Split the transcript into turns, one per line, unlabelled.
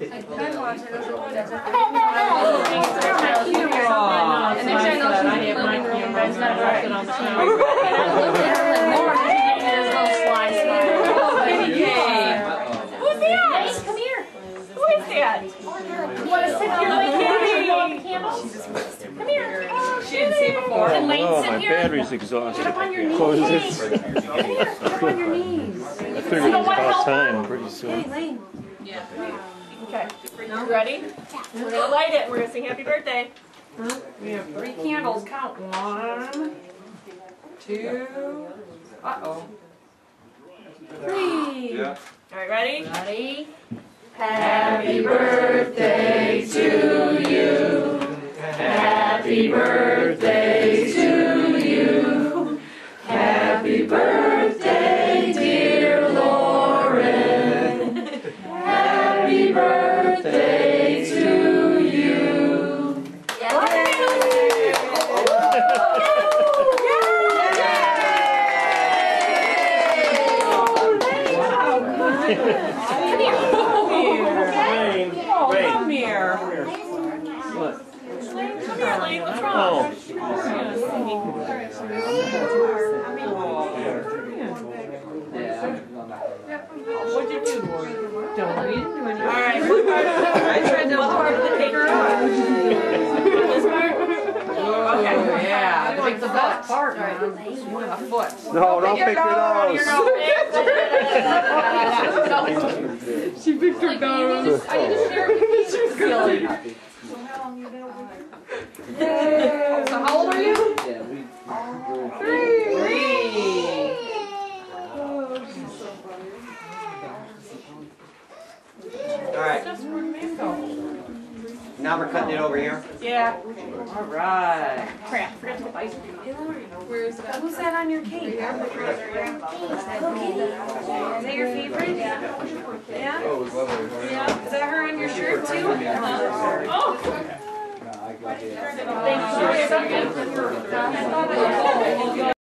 And next I know she's in the living room, but it's not working on the TV. And I looked at her like, Laura, did you get this little sly smile?
Who's that?
Come here.
Who is that?
You want to sit here like candles? Come here.
She didn't see it before.
And Lane,
Oh,
sit
my
here.
battery's exhausted.
Get up on your knees.
Close
Hey.
it.
Come here. Get up on your knees.
I figured it's about time pretty
Hey,
soon.
Lane.
Yeah. Okay. You ready? We're gonna light it. We're gonna sing happy birthday.
We have 3 candles. Count 1, 2, uh-oh, 3.
All right, ready?
Ready?
Happy birthday to you. Happy birthday to you. Happy birthday, dear Lauren. Happy birthday to you. Come here.
What?
Come here, Lane. What's wrong?
Oh.
What'd you do, Lauren? Don't we didn't do anything.
All right. What part of the cake are on? This part? Okay.
Yeah, like the best part, man. A foot.
No, don't pick your nose.
She picked her nose.
I need to share it with you.
She's silly. So how old are you? 3.
Alright, now we're cutting it over here.
Yeah.
All right.
Crap. Forgot to put ice cream on.
Who's that on your cake? Hello Kitty. Is that your favorite? Yeah?
Oh, it was lovely.
Is that her on your shirt too?
Oh.
I got it.
Thank you.